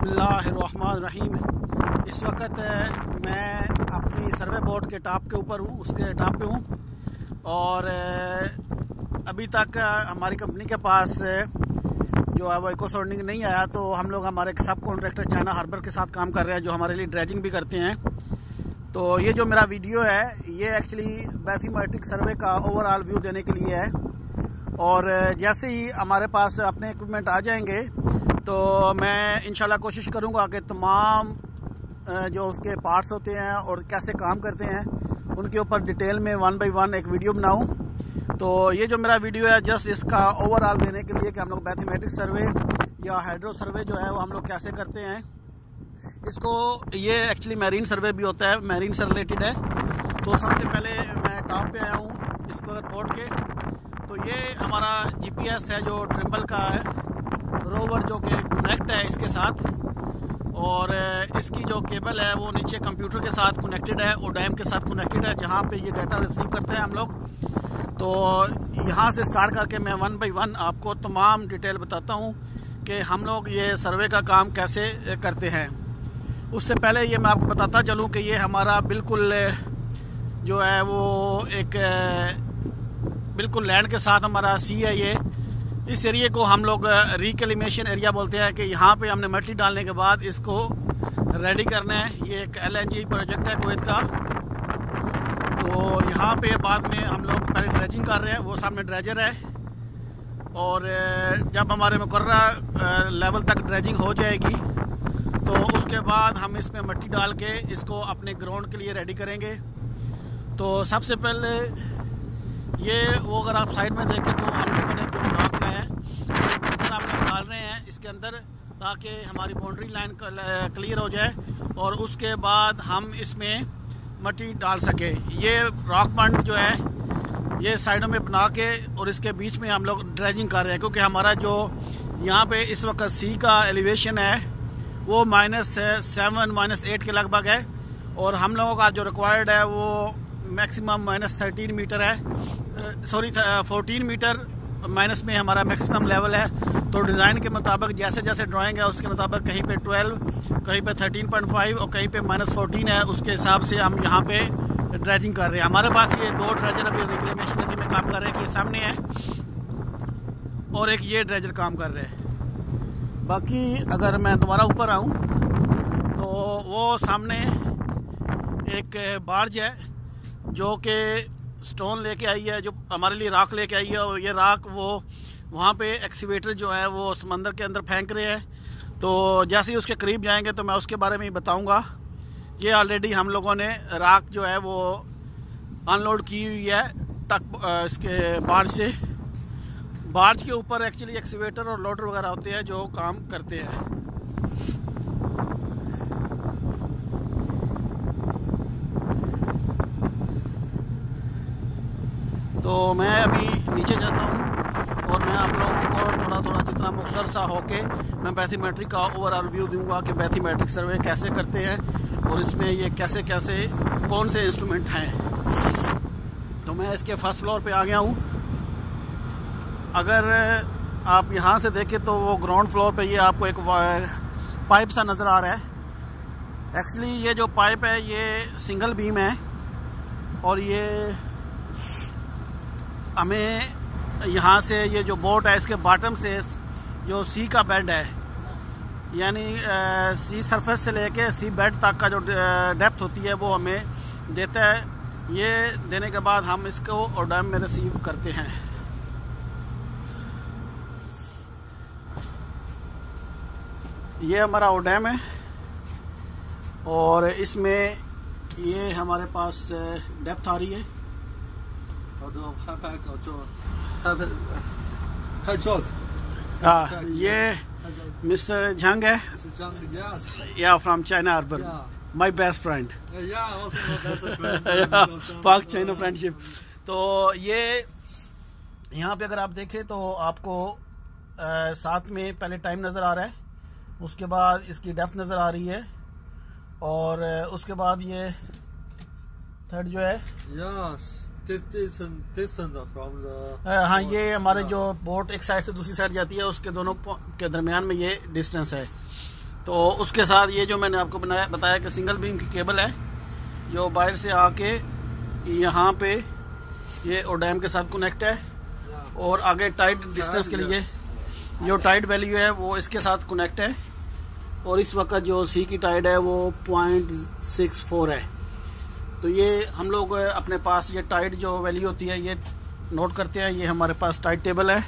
बिस्मिल्लाहिर्रहमानिर्रहीम। इस वक्त मैं अपनी सर्वे बोट के टॉप के ऊपर हूँ, उसके टॉप पे हूँ। और अभी तक हमारी कंपनी के पास जो है वो इको सॉर्डिंग नहीं आया, तो हम लोग हमारे सब कॉन्ट्रैक्टर चाइना हार्बर के साथ काम कर रहे हैं, जो हमारे लिए ड्रेजिंग भी करते हैं। तो ये जो मेरा वीडियो है ये एक्चुअली बैथीमेट्रिक सर्वे का ओवरऑल व्यू देने के लिए है। और जैसे ही हमारे पास अपने इक्विपमेंट आ जाएंगे तो मैं इंशाल्लाह कोशिश करूंगा कि तमाम जो उसके पार्ट्स होते हैं और कैसे काम करते हैं उनके ऊपर डिटेल में 1 बाय 1 एक वीडियो बनाऊं। तो ये जो मेरा वीडियो है जस्ट इसका ओवरऑल देने के लिए कि हम लोग बैथीमेट्रिक सर्वे या हाइड्रो सर्वे जो है वो हम लोग कैसे करते हैं। इसको ये एक्चुअली मैरीन सर्वे भी होता है, मैरीन से रिलेटेड है। तो सबसे पहले मैं टॉप पे आया हूँ इसको बोट के। तो ये हमारा GPS है जो ट्रिम्बल का है, रोवर जो कि कनेक्ट है इसके साथ। और इसकी जो केबल है वो नीचे कंप्यूटर के साथ कनेक्टेड है, ओडैम के साथ कनेक्टेड है, जहाँ पे ये डाटा रिसीव करते हैं हम लोग। तो यहाँ से स्टार्ट करके मैं 1 बाय 1 आपको तमाम डिटेल बताता हूँ कि हम लोग ये सर्वे का काम कैसे करते हैं। उससे पहले ये मैं आपको बताता चलूँ कि ये हमारा बिल्कुल जो है वो एक बिल्कुल लैंड के साथ हमारा सी है। ये इस एरिया को हम लोग रिक्लेमेशन एरिया बोलते हैं कि यहाँ पे हमने मिट्टी डालने के बाद इसको रेडी करना है। ये एक LNG प्रोजेक्ट है कुवैत का। तो यहाँ पे बाद में हम लोग पहले ड्रेजिंग कर रहे हैं, वो सामने ड्रेजर है। और जब हमारे मुकर्रर लेवल तक ड्रेजिंग हो जाएगी तो उसके बाद हम इसमें मिट्टी डाल के इसको अपने ग्राउंड के लिए रेडी करेंगे। तो सबसे पहले ये वो अगर आप साइड में देखें तो हम लोगों ने कुछ रखना है, पत्थर हम लोग डाल रहे हैं इसके अंदर ताकि हमारी बाउंड्री लाइन क्लियर हो जाए और उसके बाद हम इसमें मिट्टी डाल सके। ये रॉक बंड जो है ये साइडों में बना के और इसके बीच में हम लोग ड्रेजिंग कर रहे हैं, क्योंकि हमारा जो यहाँ पे इस वक्त सी का एलिवेशन है वो -7 -8 के लगभग है। और हम लोगों का जो रिक्वायर्ड है वो मैक्सिमम -13 मीटर है, सॉरी 14 मीटर माइनस में हमारा मैक्सिमम लेवल है। तो डिज़ाइन के मुताबिक जैसे जैसे ड्राइंग है उसके मुताबिक कहीं पे 12, कहीं पे 13.5 और कहीं पे -14 है, उसके हिसाब से हम यहाँ पे ड्रेजिंग कर रहे हैं। हमारे पास ये 2 ड्रेजर अभी रिक्लेमेशन एरिया में काम कर रहे हैं कि सामने है, और एक ये ड्रेजर काम कर रहे हैं। बाकी अगर मैं दोबारा ऊपर आऊँ तो वो सामने एक बार्ज है जो कि स्टोन लेके आई है, जो हमारे लिए राख लेके आई है। और ये राख वो वहाँ पे एक्सीवेटर जो है वो समंदर के अंदर फेंक रहे हैं। तो जैसे ही उसके करीब जाएंगे तो मैं उसके बारे में ही बताऊँगा। ये ऑलरेडी हम लोगों ने राख जो है वो अनलोड की हुई है इसके बार्ज से। बार्ज के ऊपर एक्चुअली एक्सीवेटर और लोडर वगैरह होते हैं जो काम करते हैं। तो मैं अभी नीचे जाता हूँ और मैं आप लोगों को थोड़ा जितना मुख्तसर सा होके मैं बैथीमेट्रिक का ओवरऑल व्यू दूंगा कि बैथीमेट्रिक सर्वे कैसे करते हैं और इसमें ये कैसे कैसे कौन से इंस्ट्रूमेंट हैं। तो मैं इसके फर्स्ट फ्लोर पे आ गया हूँ। अगर आप यहाँ से देखें तो वो ग्राउंड फ्लोर पे ये आपको एक पाइप सा नज़र आ रहा है। एक्चुअली ये जो पाइप है ये सिंगल बीम है और ये हमें यहाँ से ये जो बोट है इसके बॉटम से जो सी का बेड है, यानी सी सरफेस से लेके सी बेड तक का जो डेप्थ होती है वो हमें देता है। ये देने के बाद हम इसको ओडैम में रिसीव करते हैं। ये हमारा ओडैम है और इसमें ये हमारे पास डेप्थ आ रही है। ये मिस्टर जंग है, या from China harbour, my best friend, Pak China friendship. तो ये यहाँ पे अगर आप देखें तो आपको साथ में पहले टाइम नज़र आ रहा है, उसके बाद इसकी डेप्थ नज़र आ रही है और उसके बाद ये थर्ड जो है हाँ, ये हमारे जो बोट एक साइड से दूसरी साइड जाती है उसके दोनों के दरमियान में ये डिस्टेंस है। तो उसके साथ ये जो मैंने आपको बताया कि सिंगल बीम की केबल है जो बाहर से आके यहाँ पे ये ओडैम के साथ कनेक्ट है, और आगे टाइड डिस्टेंस के लिए जो टाइड वैल्यू है वो इसके साथ कनेक्ट है, और इस वक्त जो सी की टाइड है वो 0.64 है। तो ये हम लोग अपने पास ये टाइड जो वैल्यू होती है ये नोट करते हैं। ये हमारे पास टाइड टेबल है।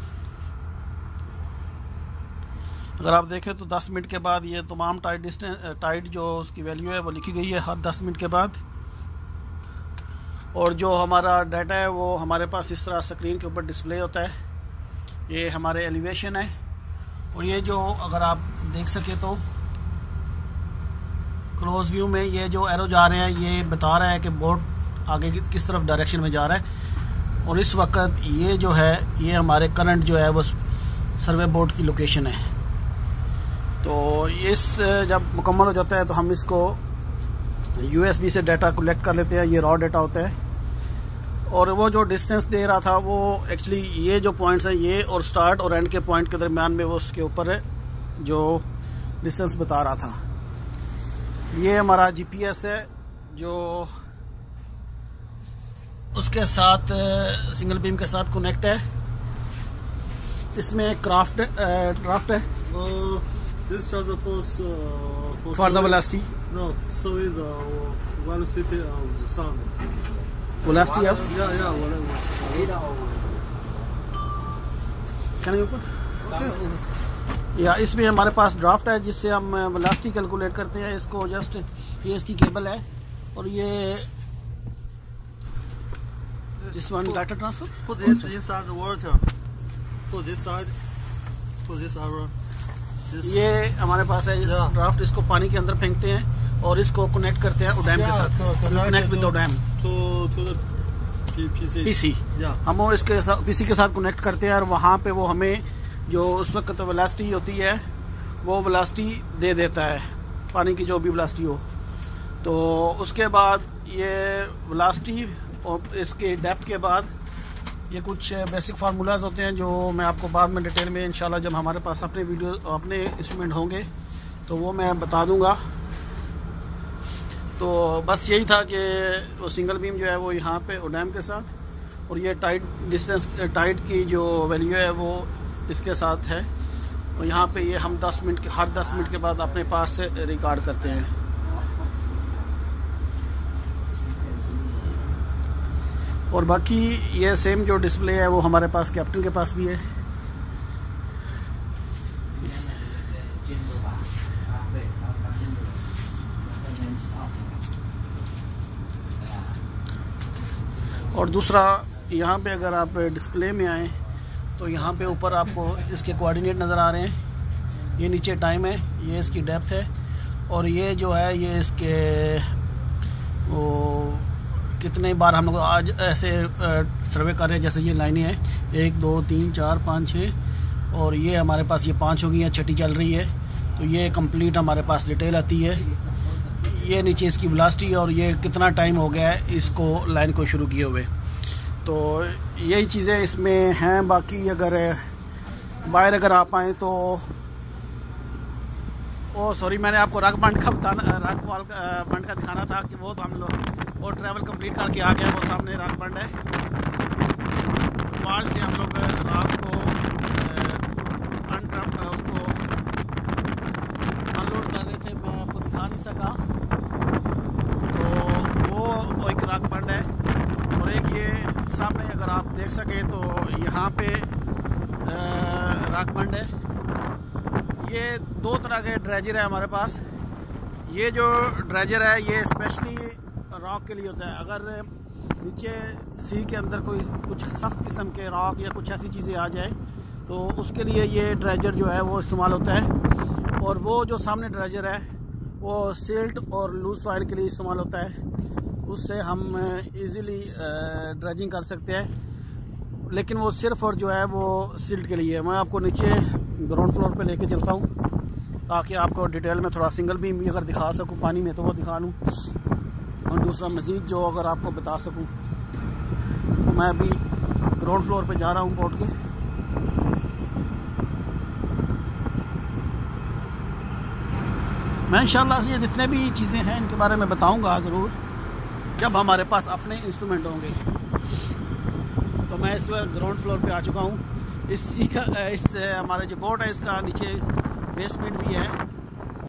अगर आप देखें तो 10 मिनट के बाद ये तमाम टाइड जो उसकी वैल्यू है वो लिखी गई है हर 10 मिनट के बाद। और जो हमारा डाटा है वो हमारे पास इस तरह स्क्रीन के ऊपर डिस्प्ले होता है। ये हमारे एलिवेशन है, और ये जो अगर आप देख सके तो क्लोज व्यू में ये जो एरो जा रहे हैं ये बता रहा है कि बोट आगे किस तरफ डायरेक्शन में जा रहा है। और इस वक्त ये जो है ये हमारे करंट जो है वो सर्वे बोट की लोकेशन है। तो इस जब मुकम्मल हो जाता है तो हम इसको USB से डाटा कलेक्ट कर लेते हैं। ये रॉ डाटा होता है, और वो जो डिस्टेंस दे रहा था वो एक्चुअली ये जो पॉइंट्स हैं ये और स्टार्ट और एंड के पॉइंट के दरमियान में वो उसके ऊपर जो डिस्टेंस बता रहा था। ये हमारा GPS है जो उसके साथ सिंगल बीम के साथ कनेक्ट है। इसमें ड्राफ्ट है This charger for the velocity. No, so is velocity of the sun. Velocity of? Yeah, whatever. Can you put? या इसमें हमारे पास ड्राफ्ट है जिससे हम वेलोसिटी कैलकुलेट करते हैं। इसको जस्ट ये इसकी केबल है, और ये this one data transfer. Put this inside the water. Put this side. Put this over. ये हमारे पास है ड्राफ्ट। इसको पानी के अंदर फेंकते हैं और इसको कनेक्ट करते हैं ओडैम के साथ। कनेक्ट विद ओडैम पीसी। हम वो इसके साथ पीसी के साथ कनेक्ट करते हैं, और वहाँ पे वो हमें जो उस वक्त वेलोसिटी होती है वो वेलोसिटी दे देता है, पानी की जो भी वेलोसिटी हो। तो उसके बाद ये वेलोसिटी और इसके डेप्थ के बाद ये कुछ बेसिक फार्मूलाज होते हैं जो मैं आपको बाद में डिटेल में इंशाल्लाह जब हमारे पास अपने इंस्ट्रूमेंट होंगे तो वो मैं बता दूंगा। तो बस यही था कि वो सिंगल बीम जो है वो यहाँ पे ओडैम के साथ, और ये टाइड की जो वैल्यू है वो इसके साथ है, और यहाँ पे ये हम हर 10 मिनट के बाद अपने पास से रिकॉर्ड करते हैं। और बाकी ये सेम जो डिस्प्ले है वो हमारे पास कैप्टन के पास भी है। और दूसरा यहाँ पे अगर आप डिस्प्ले में आए तो यहाँ पे ऊपर आपको इसके कोऑर्डिनेट नज़र आ रहे हैं। ये नीचे टाइम है, ये इसकी डेप्थ है, और ये जो है ये इसके वो कितने बार हम लोग आज ऐसे सर्वे कर रहे हैं। जैसे ये लाइनें हैं 1 2 3 4 5 6, और ये हमारे पास ये 5 हो गई हैं, छठी चल रही है। तो ये कंप्लीट हमारे पास डिटेल आती है। ये नीचे इसकी वेलोसिटी और ये कितना टाइम हो गया है इसको लाइन को शुरू किए हुए। तो यही चीज़ें इसमें हैं। बाकी अगर बाहर अगर आप आएँ तो सॉरी मैंने आपको रग बंड का बंड का दिखाना था कि वो तो हम लोग और ट्रैवल कंप्लीट करके आ गए। वो सामने राग बंड है। बाहर से हम लोग राग को उसको अनलोड कर रहे थे, मैं आपको दिखा नहीं सका। तो वो एक राग बंड है, और एक ये सामने अगर आप देख सके तो यहाँ पे राग बंड है। ये 2 तरह के ड्रेजर है हमारे पास। ये जो ड्रेजर है ये स्पेशली रॉक के लिए होता है। अगर नीचे सी के अंदर कोई कुछ सख्त किस्म के रॉक या कुछ ऐसी चीज़ें आ जाए तो उसके लिए ये ड्रेजर जो है वो इस्तेमाल होता है। और वो जो सामने ड्रेजर है वो सिल्ट और लूज सॉइल के लिए इस्तेमाल होता है। उससे हम इजीली ड्रेजिंग कर सकते हैं, लेकिन वो सिर्फ और जो है वो सिल्ट के लिए है। मैं आपको नीचे ग्राउंड फ्लोर पे लेके चलता हूँ ताकि आपको डिटेल में थोड़ा सिंगल बीम भी अगर दिखा सकूँ पानी में तो वो दिखा लूँ, और दूसरा मज़ीद जो अगर आपको बता सकूँ। तो मैं अभी ग्राउंड फ्लोर पे जा रहा हूँ बोट के। मैं इंशाल्लाह से ये जितने भी चीज़ें हैं इनके बारे में बताऊंगा ज़रूर जब हमारे पास अपने इंस्ट्रूमेंट होंगे। तो मैं इस वक्त ग्राउंड फ्लोर पे आ चुका हूँ। इस हमारे जो बोट है इसका नीचे बेसमेंट भी है।